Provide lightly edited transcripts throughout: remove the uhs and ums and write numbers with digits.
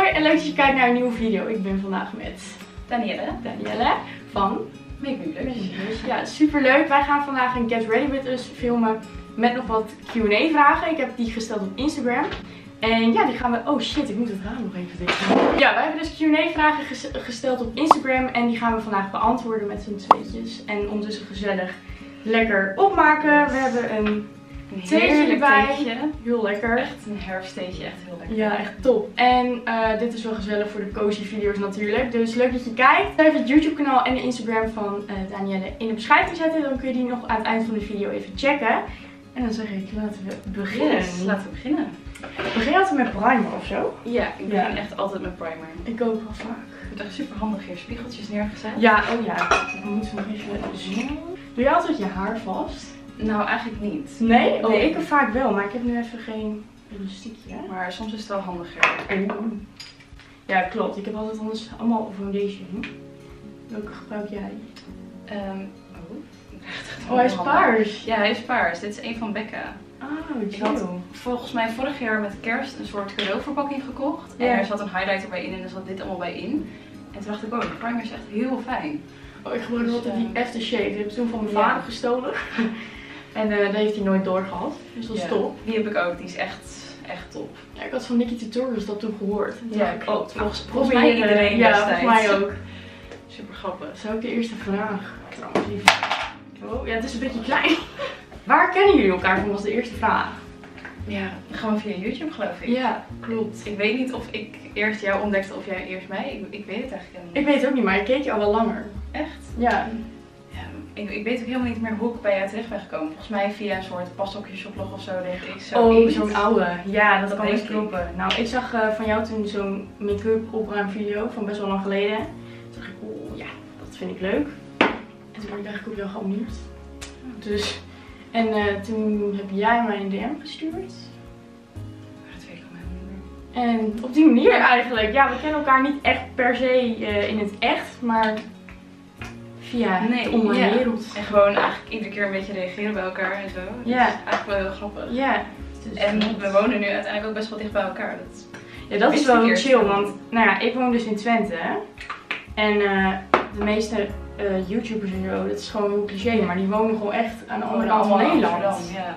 Hoi en leuk dat je kijkt naar een nieuwe video. Ik ben vandaag met Danielle van Make Me Blush. Ja, super leuk. Wij gaan vandaag een Get Ready With Us filmen met nog wat Q&A vragen. Ik heb die gesteld op Instagram. En ja, die gaan we... Oh shit, ik moet het raam nog even dicht doen. Ja, wij hebben dus Q&A vragen gesteld op Instagram. En die gaan we vandaag beantwoorden met z'n tweetjes. En ondertussen gezellig lekker opmaken. We hebben een theetje erbij. Heel lekker. Echt een herfsttheetje, echt heel lekker. Ja, echt top. En dit is wel gezellig voor de cozy video's natuurlijk. Dus leuk dat je kijkt. Even het YouTube kanaal en de Instagram van Danielle in de beschrijving zetten. Dan kun je die nog aan het eind van de video even checken. En dan zeg ik, laten we beginnen. Yes, laten we beginnen. Begin je altijd met primer of zo? Ja, ik begin echt altijd met primer. Ik ook wel vaak. Ik heb echt super handig hier spiegeltjes neergezet. Ja, oh ja. Dan moeten we nog even zo. Doe je altijd je haar vast? Nou, eigenlijk niet. Nee? Oh, nee. ik vaak wel, maar ik heb nu even geen elastiekje. Maar soms is het wel handiger. Ja, klopt. Ik heb altijd anders allemaal foundation. Welke gebruik jij? Oh, hij is paars. Ja, hij is paars. Dit is een van Becca. Oh, Ik had volgens mij vorig jaar met kerst een soort cadeauverpakking gekocht. Ja. En er zat een highlighter bij in en er zat dit allemaal bij in. En toen dacht ik, oh, de primer is echt heel fijn. Oh, ik gebruik altijd die Aftershave. Die heb ik toen van mijn Ja. vader gestolen. En dat heeft hij nooit doorgehad. Dus dat is top. Die heb ik ook. Die is echt top. Ja, ik had van Nikki Tutorials dat toen gehoord. En toen dacht ik, klopt. nou, Volgens mij iedereen Ja, destijds. volgens mij ook. Super grappig. Zou ik de eerste vraag trouwens even... Oh, ja, het is een beetje klein. Waar kennen jullie elkaar van was de eerste vraag. Ja, dan gaan we via YouTube geloof ik. Ja, klopt. Ik weet niet of ik eerst jou ontdekte of jij eerst mij. Ik weet het eigenlijk helemaal niet. Ik weet het ook niet, maar ik keek je al wel langer. Echt? Ja. Ja, ik weet ook helemaal niet meer hoe ik bij jou terecht ben gekomen. Volgens mij via een soort pastokjeshoplog of zo, denk ik. Oh, zo'n oude. Ja, dat kan denk best kloppen. Nou, ik zag van jou toen zo'n make-up opruimvideo van best wel lang geleden. Toen dacht ik, oh ja, dat vind ik leuk. En toen ben ik eigenlijk ook wel geabonneerd. Dus, en toen heb jij mij een DM gestuurd. Dat weet ik al helemaal niet meer. En op die manier eigenlijk, ja, we kennen elkaar niet echt per se in het echt, maar via de online wereld. En gewoon eigenlijk iedere keer een beetje reageren bij elkaar en zo. Ja. Dat is eigenlijk wel heel grappig. Ja. Dus En we wonen nu uiteindelijk ook best wel dicht bij elkaar. Ja, dat is wel heel chill, want nou ja, ik woon dus in Twente. En de meeste YouTubers en zo, dat is gewoon heel cliché, maar die wonen gewoon echt aan de andere kant van Nederland. Ja.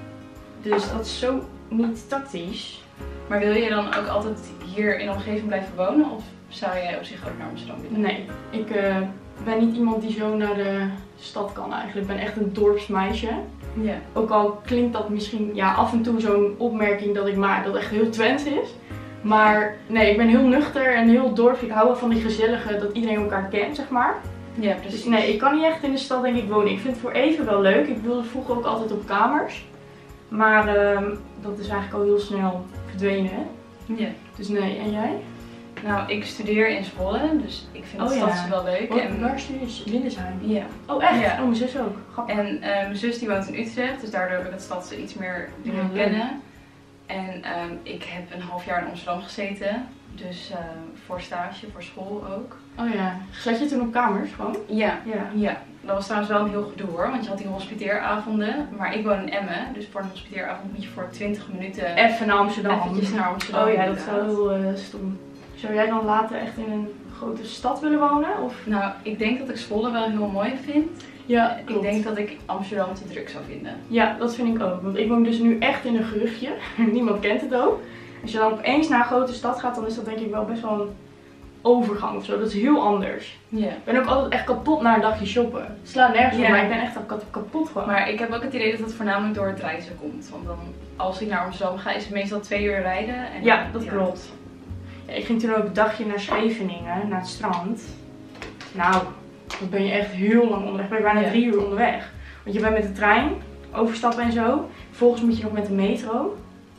Dus dat is zo niet tactisch. Maar wil je dan ook altijd hier in de omgeving blijven wonen? Of zou jij op zich ook naar Amsterdam willen? Nee, ik ben niet iemand die zo naar de stad kan eigenlijk. Ik ben echt een dorpsmeisje. Ja. Ook al klinkt dat misschien ja, af en toe zo'n opmerking dat ik maak dat echt heel Twents is. Maar nee, ik ben heel nuchter en heel dorp. Ik hou wel van die gezellige, dat iedereen elkaar kent, zeg maar. Ja, precies. Dus nee, ik kan niet echt in de stad denk ik wonen. Ik vind het voor even wel leuk. Ik wilde vroeger ook altijd op kamers. Maar dat is eigenlijk al heel snel verdwenen. Hè? Ja. Dus nee, en jij? Nou, ik studeer in Zwolle, dus ik vind de stad wel leuk. En waar studeer je? Lindesheim? Ja. Oh echt? Ja. Oh, mijn zus ook. Grappig. En mijn zus die woont in Utrecht, dus daardoor heb ik het stad iets meer leren kennen. En ik heb een half jaar in Amsterdam gezeten, dus voor stage, voor school ook. Oh ja. Zat je toen op kamers gewoon? Ja. Ja. Ja. Dat was trouwens wel een heel gedoe hoor, want je had die hospiteeravonden, maar ik woon in Emmen, dus voor een hospiteeravond moet je voor 20 minuten even naar Amsterdam. eventjes naar Amsterdam. Oh ja, dat is wel heel stom. Zou jij dan later echt in een grote stad willen wonen? Of? Nou, ik denk dat ik Zwolle wel heel mooi vind. Ja, Ik denk dat ik Amsterdam te druk zou vinden. Ja, dat vind ik ook. Want ik woon dus nu echt in een gehuchtje. Niemand kent het ook. Als je dan opeens naar een grote stad gaat, dan is dat denk ik wel best wel een overgang of zo. Dat is heel anders. Ja. Ik ben ook altijd echt kapot na een dagje shoppen. Het slaat nergens op, maar ik ben echt al kapot gewoon. Maar ik heb ook het idee dat het voornamelijk door het reizen komt. Want dan, als ik naar Amsterdam ga, is het meestal 2 uur rijden. En ja, dat klopt. Ja, ik ging toen ook een dagje naar Scheveningen, naar het strand. Nou, dan ben je echt heel lang onderweg. Ben je bijna 3 uur onderweg. Want je bent met de trein, overstappen en zo. Vervolgens moet je nog met de metro.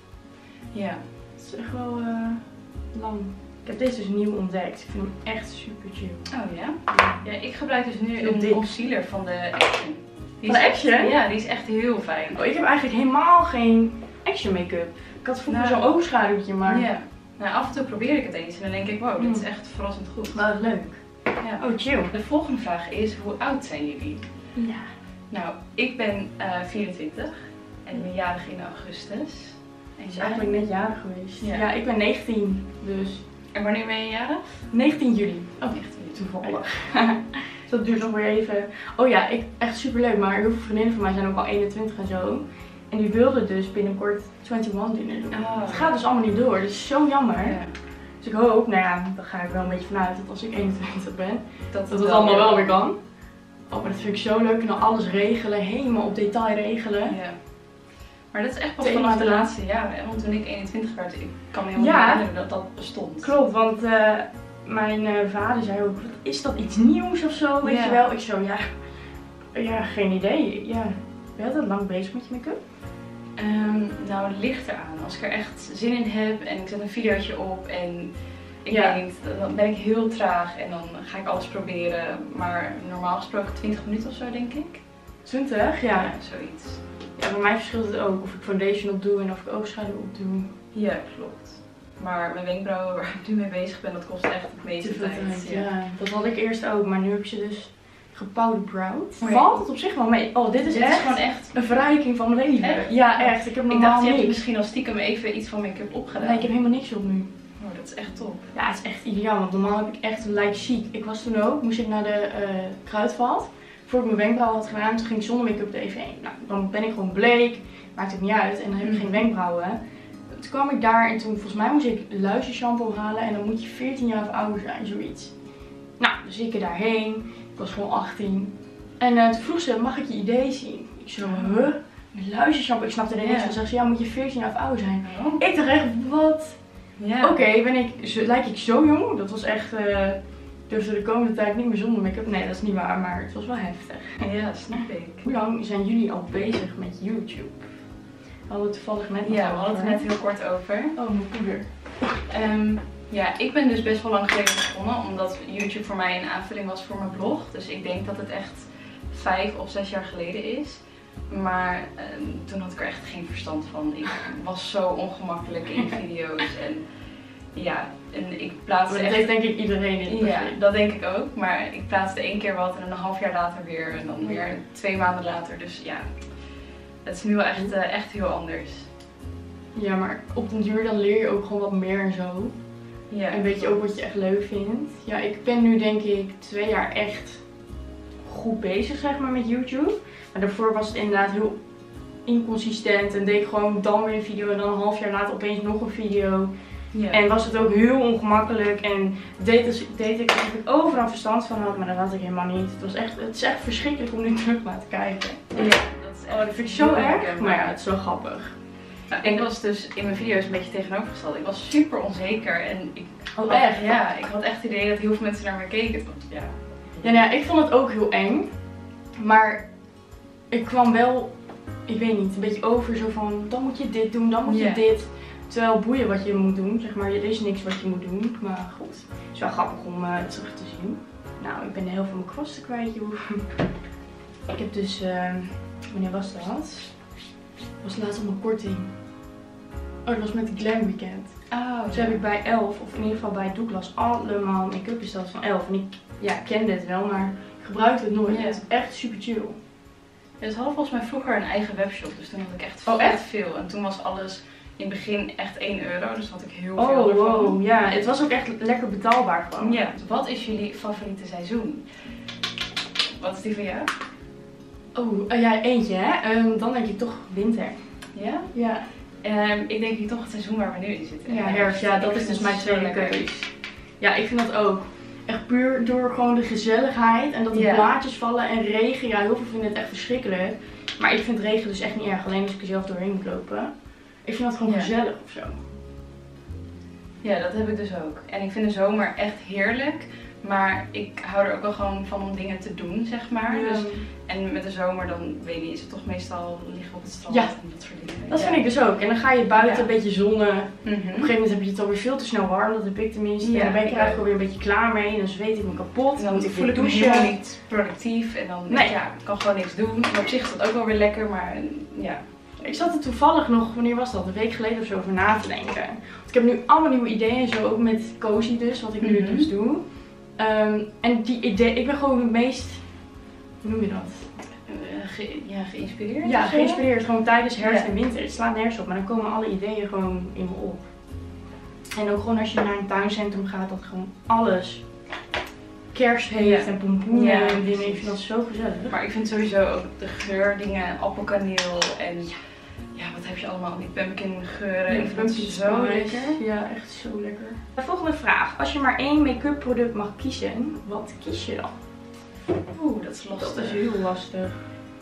Ja. Het is echt wel lang. Ik heb deze dus nieuw ontdekt. Ik vind hem echt super chill. Oh ja? Ja, ik gebruik dus nu Heel een dik. concealer van de Action. Van de Action? Ja, die is echt heel fijn. Oh, ik heb eigenlijk helemaal geen Action make-up. Ik had vroeger zo'n oogschaduwtje, maar... Ja. Nou, af en toe probeer ik het eens en dan denk ik, wow, dit is echt verrassend goed. Wel leuk. Ja. Oh, chill. De volgende vraag is, hoe oud zijn jullie? Ja. Nou, ik ben 24 en ik ben jarig in augustus. En Is eigenlijk net jarig geweest. Ja. Ja, ik ben 19, dus En wanneer ben je jarig? 19 juli. Oh, 19 juli. Toevallig. Dus dat duurt nog weer even. Oh ja, echt super leuk. Maar heel veel vriendinnen van mij zijn ook al 21 en zo. En die wilden dus binnenkort 21 dinner doen. Oh. Het gaat dus allemaal niet door. Dat is zo jammer. Ja. Dus ik hoop, nou ja, daar ga ik wel een beetje vanuit dat als ik 21 ben, Dat het allemaal wel weer kan. Oh, maar dat vind ik zo leuk. En dan alles regelen, helemaal op detail regelen. Ja. Maar dat is echt pas Twee vanaf de maanden. laatste jaren. hè? Want toen ik 21 werd, ik kan me helemaal Ja. niet herinneren dat dat bestond. Klopt, want mijn vader zei ook, wat is dat iets nieuws of zo, weet Ja. je wel? Ik zo, ja, geen idee. Ja, ben je altijd lang bezig met je make-up? Nou, het ligt eraan. Als ik er echt zin in heb en ik zet een videootje op en ik Ja. weet niet, dan ben ik heel traag en dan ga ik alles proberen. Maar normaal gesproken 20 minuten of zo, denk ik. 20, ja. Zoiets. Ja, bij mij verschilt het ook of ik foundation op doe en of ik oogschaduw op doe. Ja, klopt. Maar mijn wenkbrauwen waar ik nu mee bezig ben, dat kost echt het meeste Te veel tijd. tijd, ja. Dat had ik eerst ook, maar nu heb ik ze dus gepowderbrowed. Oh ja. Valt het op zich wel mee? Oh, dit is Dit is echt gewoon echt. een verrijking van mijn leven. Echt? Ja, echt. Ik heb Ik normaal dacht, je hebt niks. misschien al stiekem even iets van make-up opgedaan. Nee, ik heb helemaal niks op nu. Oh, dat is echt top. Ja, het is echt ideaal, want normaal heb ik echt een lijk chic. Ik was toen ook, moest ik naar de kruidvat. Voordat ik mijn wenkbrauwen had gedaan, toen ging ik zonder make-up er even heen. Nou, dan ben ik gewoon bleek, maakt het niet uit en dan heb ik geen wenkbrauwen. Toen kwam ik daar en toen, volgens mij moest ik luizershampoo halen en dan moet je 14 jaar of ouder zijn, zoiets. Nou, dus ik er daarheen, ik was gewoon 18. En toen vroeg ze, mag ik je idee zien? Ik zo, huh? Luizershampoo, ik snapte er niks van. Ze zei, ja, moet je 14 jaar of ouder zijn? Oh. Ik dacht echt, wat? Ja. Oké, lijk ik zo jong? Dat was echt, durfde de komende tijd niet meer zonder make-up. Nee, dat is niet waar, maar het was wel heftig. Ja, snap ik. Hoe lang zijn jullie al bezig met YouTube? We hadden het toevallig net nog Ja, we hadden het er over. net heel kort over. Oh, mijn poeder. Ja, ik ben dus best wel lang geleden begonnen, omdat YouTube voor mij een aanvulling was voor mijn blog. Dus ik denk dat het echt 5 of 6 jaar geleden is. Maar toen had ik er echt geen verstand van. Ik was zo ongemakkelijk in video's en ja, en ik plaatste Maar dat echt... heeft denk ik iedereen in het Ja, begin. dat denk ik ook. Maar ik plaatste 1 keer wat en dan een half jaar later weer en dan weer 2 maanden later. Dus ja, het is nu wel echt heel anders. Ja, maar op den duur dan leer je ook gewoon wat meer en zo. Ja, En weet je ook wat je echt leuk vindt. Ja, ik ben nu denk ik 2 jaar echt goed bezig zeg maar met YouTube. Maar daarvoor was het inderdaad heel inconsistent en deed ik gewoon dan weer een video en dan een half jaar later opeens nog een video. Ja. En was het ook heel ongemakkelijk en deed ik alsof ik overal verstand van had, maar dat had ik helemaal niet. Het is echt verschrikkelijk om nu terug naar te kijken. Ja, dat is echt Oh, dat vind ik zo heel erg, herkenbaar. maar ja, het is wel grappig. Nou, ik was dus in mijn video's een beetje tegenovergesteld. Ik was super onzeker en ik Oh echt? Ja, ik had echt het idee dat heel veel mensen naar me keken. Want, ja. Ja, nou ja, ik vond het ook heel eng, maar ik kwam wel, ik weet niet, een beetje over zo van, dan moet je dit doen, dan moet je Ja. dit. Terwijl boeien wat je moet doen, zeg maar, er is niks wat je moet doen, maar goed. Het is wel grappig om terug te zien. Nou, ik ben de helft van mijn kwasten kwijt, joh. Ik heb dus, wanneer was dat? Was laatst op mijn korting. Oh, dat was met de Glam Weekend. Oh, Dus heb ik bij Elf, of in ieder geval bij Douglas, allemaal make-up besteld van Elf. En ik kende het wel, maar ik gebruikte het nooit. Ja. Het is echt super chill. Ja, ze hadden volgens mij vroeger een eigen webshop, dus toen had ik echt Oh, echt? veel. En toen was alles in het begin echt €1, dus had ik heel veel Oh, ervan. wow. Ja, het was ook echt lekker betaalbaar gewoon. Ja, wat is jullie favoriete seizoen? Wat is die van jou? Oh, ja, eentje hè. Dan denk ik toch winter. Ja? Ja. Ik denk toch het seizoen waar we nu in zitten. Ja, herfst. Ja, dat Ik is vind dus het mijn zo tweede lekker. keus. Ja, ik vind dat ook. Echt puur door gewoon de gezelligheid en dat de Ja. blaadjes vallen en regen. Ja, heel veel vinden het echt verschrikkelijk. Maar ik vind regen dus echt niet erg, alleen als ik er zelf doorheen moet lopen. Ik vind dat gewoon Ja. gezellig of zo. Ja, dat heb ik dus ook. En ik vind de zomer echt heerlijk. Maar ik hou er ook wel gewoon van om dingen te doen, zeg maar. Ja. Dus, en met de zomer dan, weet je niet, is het toch meestal liggen op het strand Ja. en dat soort dingen. Dat vind ik dus ook. En dan ga je buiten Ja. een beetje zonnen. Op Mhm. een gegeven moment heb je het alweer veel te snel warm, dat heb ik tenminste. Ja, en dan ben ik ik er eigenlijk ook. alweer een beetje klaar mee. En dan zweet ik me kapot. En dan moet ik voel ik weer me douchen. helemaal niet productief en dan denk ik, Nee. ja, ik kan gewoon niks doen. Maar op zich is dat ook wel weer lekker, maar ja. Ik zat er toevallig nog, wanneer was dat? Een week geleden of zo over na te denken. Want ik heb nu allemaal nieuwe ideeën en zo, ook met Cozy dus, wat ik nu Mhm. dus doe. En die idee, ik ben gewoon het meest, hoe noem je dat? Geïnspireerd? Ja, of zo? geïnspireerd. Gewoon tijdens herfst Ja. en winter. Het slaat nergens op, maar dan komen alle ideeën gewoon in me op. En ook gewoon als je naar een tuincentrum gaat, dat gewoon alles kerst heeft en pompoenen en dingen. Ik vind dat zo gezellig. Maar ik vind sowieso ook de geurdingen, appelkaneel en ja, wat heb je allemaal? Die pumpkin geuren. Ja, ik vind het zo lekker. Ja, echt zo lekker. De volgende vraag. Als je maar 1 make-up product mag kiezen, wat kies je dan? Oeh, dat is lastig. Dat is heel lastig.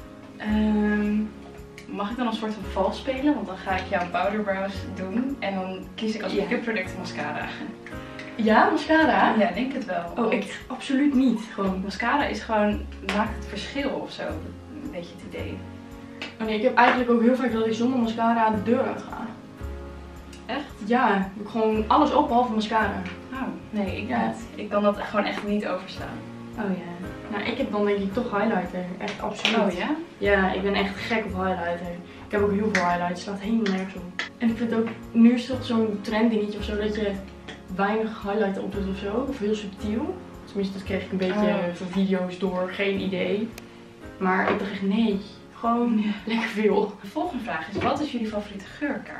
Mag ik dan een soort van vals spelen? Want dan ga ik jouw powder brows doen en dan kies ik als make-up product mascara. Ja, mascara? Ja, denk het wel. Oh, ik absoluut niet. Gewoon. Mascara is gewoon, maakt het verschil of zo. Een beetje het idee. Oh nee, ik heb eigenlijk ook heel vaak dat ik zonder mascara de deur uit ga. Echt? Ja, ik gewoon alles op behalve mascara. Oh, nee, ik niet. Ik kan dat gewoon echt niet overstaan. Oh ja. Nou, ik heb dan denk ik toch highlighter. Echt absoluut. Oh ja? Ja, ik ben echt gek op highlighter. Ik heb ook heel veel highlights, het slaat helemaal nergens op. En ik vind ook, nu is het toch zo'n trend-dingetje of zo, dat je weinig highlighter op doet of zo. Of heel subtiel. Tenminste, dat kreeg ik een beetje van video's door, geen idee. Maar ik dacht echt, nee, gewoon lekker veel. De volgende vraag is, wat is jullie favoriete geurkaars?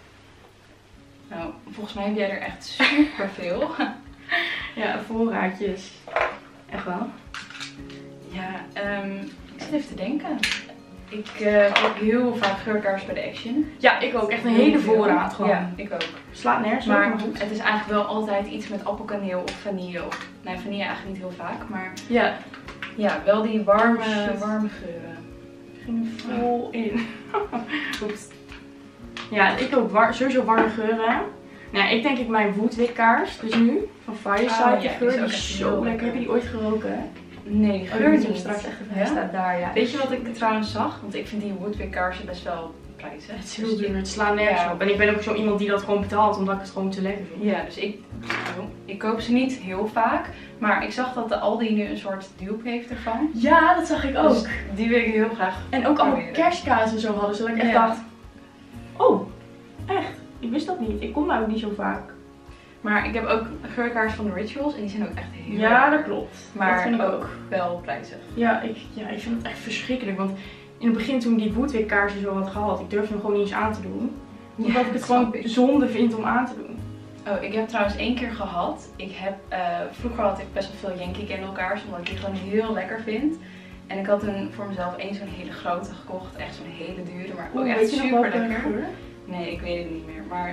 Nou, volgens mij heb jij er echt super veel. Ja, voorraadjes. Echt wel. Ja, ik zit even te denken. Ik koop heel vaak geurkaars bij de Action. Ja, ik ook. Echt een hele voorraad gewoon. Ja, ik ook. Slaat nergens op, Maar goed. het is eigenlijk wel altijd iets met appelkaneel of vanille. Nee, vanille eigenlijk niet heel vaak, maar Ja. ja, wel die warme geuren. Ik ging er vol in. Oeps. Ja, ik ook sowieso warme geuren. Nou, ik denk ik mijn Woodwick kaars, dus nu, van Fireside. Die geur die is zo lekker. Heb je die ooit geroken? Nee, die geur Die niet. moet je straks echt even. Hij staat daar, ja. Weet je wat ik trouwens zag? Want ik vind die Woodwick kaarsen best wel prijzig. Het is heel duur, het slaat nergens op. En ik ben ook zo iemand die dat gewoon betaalt, omdat ik het gewoon te lekker vind. Ja, dus ik koop ze niet heel vaak. Maar ik zag dat de Aldi nu een soort dupe heeft ervan. Ja, dat zag ik ook. Dus die wil ik heel graag. En ook allemaal kerstkaas en zo hadden, zodat ik echt dacht, oh, echt? Ik wist dat niet. Ik kom daar ook niet zo vaak. Maar ik heb ook geurkaars van de Rituals en die zijn ook echt heel Ja, dat klopt. Maar dat vind ik ook wel prijzig. Ja, ik vind het echt verschrikkelijk. Want in het begin toen ik die Woodwick kaarsen zo had gehad, ik durfde hem gewoon niet eens aan te doen. Omdat ik het gewoon zonde vind om aan te doen. Oh, ik heb trouwens 1 keer gehad. Vroeger had ik best wel veel Yankee Candle kaars, omdat ik die gewoon heel lekker vind. En ik had voor mezelf zo'n hele grote gekocht. Echt zo'n hele dure, maar ook echt super lekker. Nee, ik weet het niet meer. Maar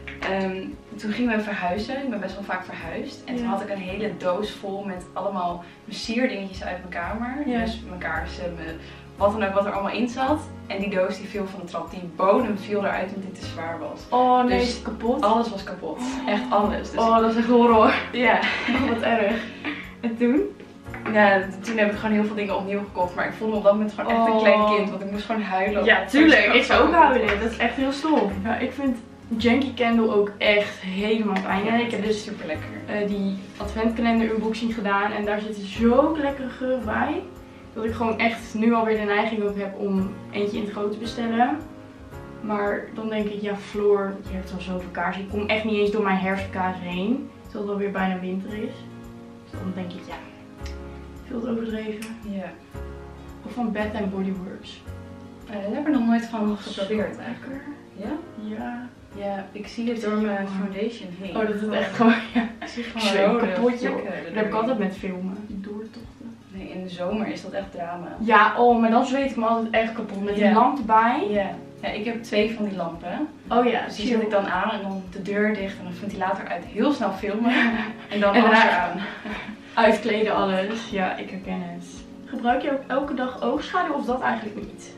toen gingen we verhuizen. Ik ben best wel vaak verhuisd. En toen had ik een hele doos vol met allemaal mijn sierdingetjes uit mijn kamer. Ja. Dus mijn kaarsen, wat dan ook wat er allemaal in zat. En die doos die viel van de trap. Die bodem viel eruit omdat die te zwaar was. Oh nee, dus is het kapot? Alles was kapot. Echt alles. Dus dat is echt horror. Ja. Oh, wat erg. En toen? Ja, toen heb ik gewoon heel veel dingen opnieuw gekocht. Maar ik voelde me op dat moment gewoon echt een klein kind. Want ik moest gewoon huilen. Ja, tuurlijk. Ik zou ook huilen. Dat is echt heel stom. Ja, ik vind Yankee Candle ook echt helemaal fijn. Ja, ik heb dus super lekker die adventkalender unboxing gedaan. En daar zitten zo lekkere geuren bij. Dat ik gewoon echt nu alweer de neiging ook heb om eentje in het groot te bestellen. Maar dan denk ik, ja, Floor, je hebt al zoveel kaarsen. Ik kom echt niet eens door mijn herfstkaars heen. Terwijl het alweer bijna winter is. Dus dan denk ik, ja, veel te overdreven. Ja. Of van Bath & Body Works. Daar heb ik nog nooit van geprobeerd eigenlijk. Ja? Ja. Ja, ik zie het door mijn foundation heen. Oh, dat is echt gewoon, ja. Ik zie gewoon kapot, joh. Dat heb ik altijd met filmen. Die doortochten. Nee, in de zomer is dat echt drama. Ja, oh, maar dan zweet ik me altijd echt kapot. Met die lamp erbij. Ja. Ja, ik heb 2 van die lampen. Oh ja. Dus die zet ik dan aan en dan de deur dicht en dan ventilator uit. Heel snel filmen. En dan alles aan. Uitkleden alles. Ja, ik herken het. Gebruik je ook elke dag oogschaduw of dat eigenlijk niet?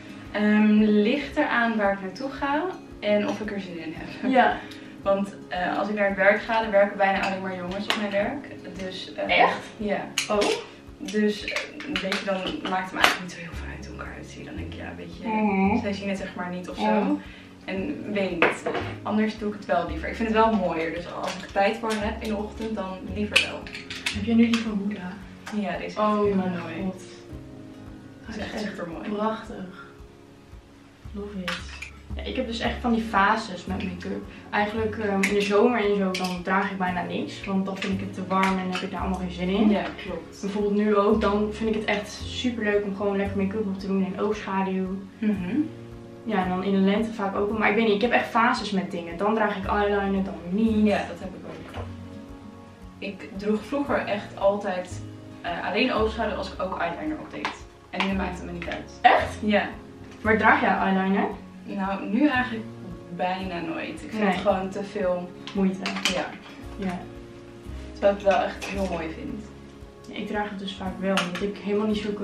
Ligt eraan waar ik naartoe ga en of ik er zin in heb. Ja. Want als ik naar het werk ga, dan werken bijna alleen maar jongens op mijn werk. Dus, echt? Ja. Oh. Dus weet je, dan maakt het me eigenlijk niet zo heel veel uit hoe ik eruit zie. Dan denk ik, ja, weet je, zij zien het zeg maar niet of zo. En weet niet, anders doe ik het wel liever. Ik vind het wel mooier, dus als ik tijd voor heb in de ochtend, dan liever wel. Heb jij nu die van Huda? Ja, deze is echt heel mijn mooi. God. Dat is echt super mooi. Prachtig. Love it. Ja, ik heb dus echt van die fases met make-up. Eigenlijk in de zomer en zo, dan draag ik bijna niks. Want dan vind ik het te warm en heb ik daar allemaal geen zin in. Ja, klopt. Bijvoorbeeld nu ook, dan vind ik het echt super leuk om gewoon lekker make-up op te doen en oogschaduw. Ja, en dan in de lente vaak ook. Maar ik weet niet, ik heb echt fases met dingen. Dan draag ik eyeliner, dan weer niet. Ja, dat heb ik ook. Ik droeg vroeger echt altijd alleen oogschaduw als ik ook eyeliner op deed. En nu maakt het me niet uit. Echt? Ja. Waar draag jij eyeliner? Nou, nu eigenlijk bijna nooit. Ik vind het gewoon te veel moeite. Ja. Ja. Terwijl ik het wel echt heel mooi vind. Ja, ik draag het dus vaak wel, omdat ik helemaal niet zulke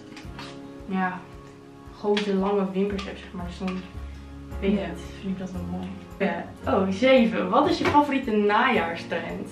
grote lange wimpers heb, zeg maar. Dus dan weet ik niet, vind ik dat wel mooi. Ja. Oh, 7. Wat is je favoriete najaarstrend?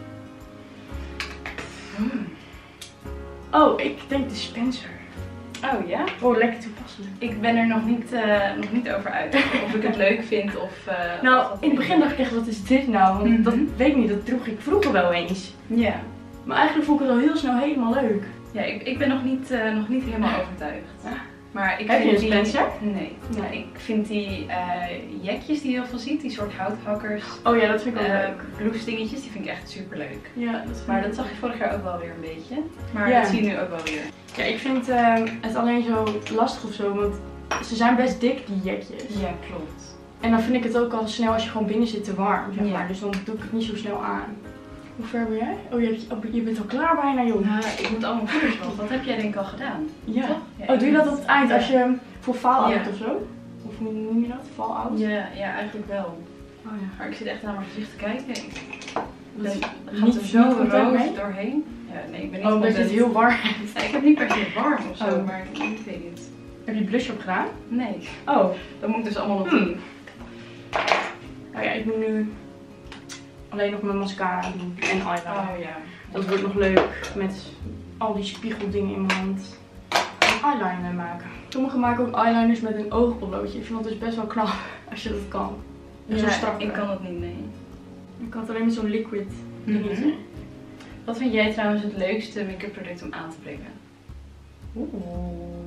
Oh, ik denk de Spencer. Oh ja? Oh, lekker toepasselijk. Ik ben er nog niet over uit. Of ik het leuk vind of... nou, in het begin dacht ik echt, wat is dit nou? Want dat weet ik niet, dat droeg ik vroeger wel eens. Ja. Maar eigenlijk vond ik het al heel snel helemaal leuk. Ja, ik ben nog niet helemaal overtuigd. Maar ik heb vind je een Spencer? Nee. Ja, ik vind die jekjes die je heel veel ziet, die soort houthakkers. Oh ja, dat vind ik ook leuk. Bloesdingetjes, die vind ik echt super leuk. Ja, maar dat zag je vorig jaar ook wel weer een beetje. Maar dat zie je nu ook wel weer. Ja, ik vind het alleen zo lastig of zo, want ze zijn best dik, die jekjes. Ja, klopt. En dan vind ik het ook al snel als je gewoon binnen zit te warm, zeg maar. Dus dan doe ik het niet zo snel aan. Hoe ver ben jij? Oh, je bent al klaar bijna, joh. Ja, ik moet allemaal poeders nog. Wat heb jij denk ik al gedaan? Ja. Toch? Ja, oh, doe je dat op het eind als je voor fall-out of zo? Of hoe noem je dat? Fall-out? Ja, eigenlijk wel. Oh ja. Maar ik zit echt naar mijn gezicht te kijken. Dat gaat er zo rood doorheen. Ja, nee, ik ben niet omdat je het heel warm hebt. Nee, ik heb niet per se warm of zo, maar ik weet niet. Heb je blush op gedaan? Nee. Oh. Dat moet ik dus allemaal nog doen. Nou ja, ik moet nu alleen nog mijn mascara doen en eyeliner. Oh ja. Dat wordt nog leuk met al die spiegeldingen in mijn hand. En eyeliner maken. Sommigen maken ook eyeliners met een oogpotloodje. Ik vind dat dus best wel knap als je dat kan. Ja, zo strak. Ik kan dat niet, nee. Ik kan het alleen met zo'n liquid dingetje. Wat vind jij trouwens het leukste make-up product om aan te brengen? Oeh.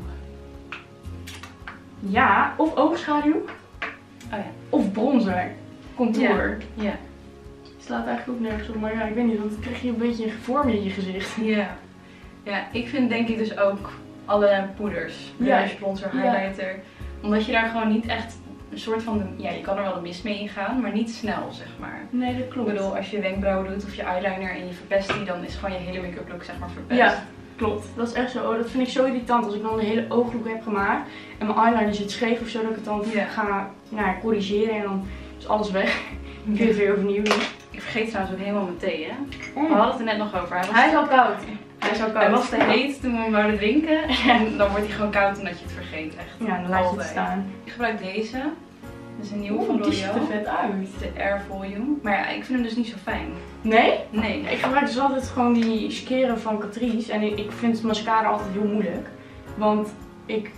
Ja, of oogschaduw. Oh ja. Of bronzer. Contour. Ja. Slaat eigenlijk ook nergens op, maar ja, ik weet niet, want dan krijg je een beetje een vorm in je gezicht. Ja. Ja, ik vind denk ik dus ook alle poeders. Blush, bronzer, highlighter. Omdat je daar gewoon niet echt een soort van, je kan er wel de mist mee ingaan, maar niet snel, zeg maar. Nee, dat klopt. Ik bedoel, als je wenkbrauwen doet of je eyeliner en je verpest die, dan is gewoon je hele make-up look, zeg maar, verpest. Ja, klopt. Dat is echt zo. Oh, dat vind ik zo irritant als ik dan een hele ooglook heb gemaakt en mijn eyeliner zit scheef of zo, dat ik het dan ga corrigeren en dan is alles weg. Dan kun je het weer overnieuw doen. Ik vergeet trouwens ook helemaal mijn thee, hè. We hadden het er net nog over. Hij is al koud. Hij was te heet toen we hem wouden drinken. En dan wordt hij gewoon koud omdat je het vergeet, echt. Ja, dan laat je het staan. Ik gebruik deze. Dat is een nieuwe van L'Oreal. Die ziet er vet uit. De Air Volume. Maar ja, ik vind hem dus niet zo fijn. Nee? Nee. Ik gebruik dus altijd gewoon die skeren van Catrice. En ik vind mascara altijd heel moeilijk. Want ik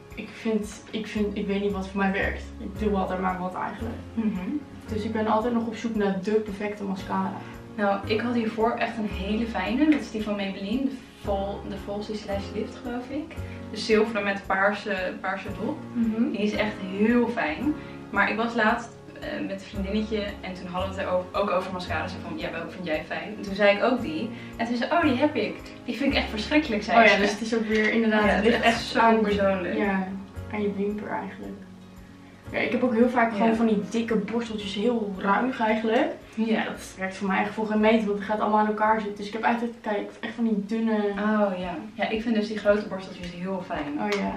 weet niet wat voor mij werkt. Ik doe altijd maar wat eigenlijk. Dus ik ben altijd nog op zoek naar de perfecte mascara. Nou, ik had hiervoor echt een hele fijne. Dat is die van Maybelline. De Falsy Slash Lift, geloof ik. De zilveren met paarse dop. Die is echt heel fijn. Maar ik was laatst met een vriendinnetje en toen hadden we het ook over mascara. Ze van, ja, welke vind jij fijn? En toen zei ik ook die. En toen zei ze, oh, die heb ik. Die vind ik echt verschrikkelijk, zei ze. Oh ja, dus het is ook weer inderdaad, het ligt echt zo persoonlijk. Ja, aan je wimper eigenlijk. Ja, ik heb ook heel vaak gewoon van die dikke borsteltjes, heel ruig eigenlijk. Ja, dat werkt voor mij echt voor geen meter, want het gaat allemaal aan elkaar zitten. Dus ik heb eigenlijk, kijk, echt van die dunne... Oh ja. Ja, ik vind dus die grote borsteltjes heel fijn. Oh ja.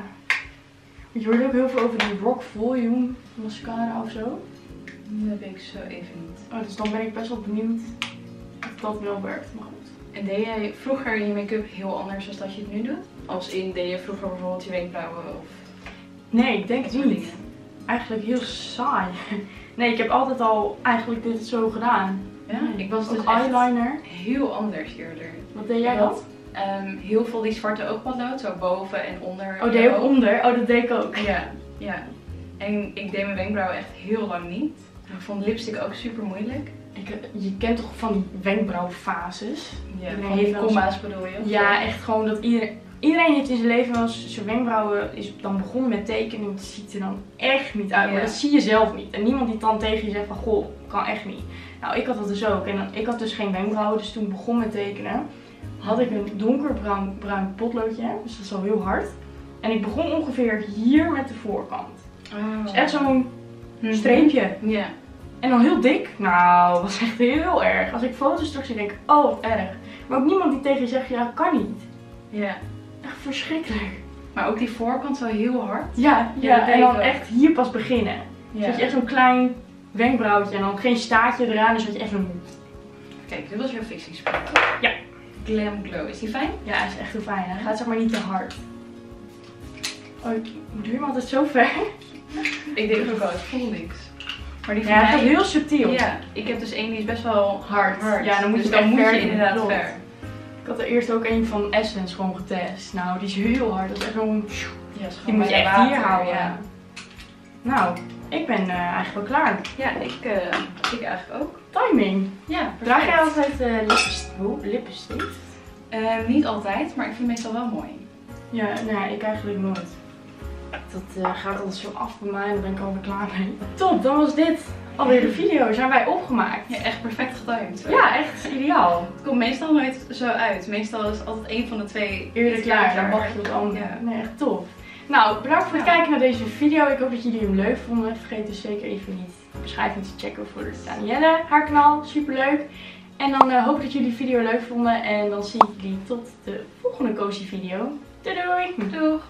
Je hoort ook heel veel over die Rock Volume mascara of zo. Dat weet ik zo even niet. Oh, dus dan ben ik best wel benieuwd of dat wel werkt, maar goed. En deed jij vroeger je make-up heel anders dan dat je het nu doet? Als in, deed je vroeger bijvoorbeeld je wenkbrauwen of... Nee, ik denk het niet. Eigenlijk heel saai. Nee, ik heb altijd al eigenlijk dit zo gedaan. Ja, ik was dus eyeliner. Heel anders eerder. Wat deed jij dan? Heel veel die zwarte oogpotlood, zo boven en onder. Oh, deed je ook onder? Oh, dat deed ik ook. Ja. En ik deed mijn wenkbrauwen echt heel lang niet. Ik vond lipstick ook super moeilijk. Je kent toch van die wenkbrauwfases? Ja, van die komma's bedoel je? Ja, echt gewoon dat iedereen heeft in zijn leven wel eens zijn wenkbrauwen is dan begonnen met tekenen. Het ziet er dan echt niet uit, maar dat zie je zelf niet. En niemand die dan tegen je zegt van, goh, kan echt niet. Nou, ik had dat dus ook. En ik had dus geen wenkbrauwen, dus toen ik begon met tekenen, had ik een donkerbruin potloodje. Dus dat is al heel hard. En ik begon ongeveer hier met de voorkant. Het is echt zo'n streepje. Ja. En dan heel dik. Nou, dat was echt heel erg. Als ik foto's terug zie, denk ik, oh wat erg. Maar ook niemand die tegen je zegt, ja, kan niet. Ja. Echt verschrikkelijk. Maar ook die voorkant zo heel hard. Ja, en dan echt hier pas beginnen. Ja. Dus dat je echt zo'n klein wenkbrauwtje en dan geen staartje eraan, dus dat je echt een... Kijk, dit was jouw fixing spray. Ja. Glam Glow. Is die fijn? Ja, hij is echt heel fijn. Hij gaat zeg maar niet te hard. Oh, ik duur hem altijd zo ver. Ik denk ook wel, ik voel niks. Maar die van Ja, hij mij... gaat heel subtiel. Ja, ik heb dus één die is best wel Hard. Ja, dan moet je dus het dan echt moet ver je doen. inderdaad Klopt. ver. Ik had er eerst ook een van Essence gewoon getest. Nou, die is heel hard. Dat is echt zo'n... Ja, is Die gewoon moet je bij echt de hier water, houden. Ja, Nou, ik ben eigenlijk wel klaar. ja ik eigenlijk ook. Timing. Ja, Draag jij perfect. altijd lippenstift? Niet altijd, maar ik vind het meestal wel mooi. Ja, nee, ik eigenlijk nooit. Dat gaat altijd zo af bij mij en dan ben ik alweer klaar mee. Top, dan was dit alweer de video. Zijn wij opgemaakt. Ja, echt perfect getimed. Ja, echt ideaal. Het komt meestal nooit zo uit. Meestal is altijd één van de twee Eerder klaar, dan wacht je op het andere. Ja. Nee, echt tof. Nou, bedankt voor het kijken naar deze video. Ik hoop dat jullie hem leuk vonden. Vergeet dus zeker even niet de beschrijving te checken voor Danielle, haar kanaal. Superleuk. En dan hoop ik dat jullie de video leuk vonden. En dan zie ik jullie tot de volgende cozy video. Doei doei! Doeg!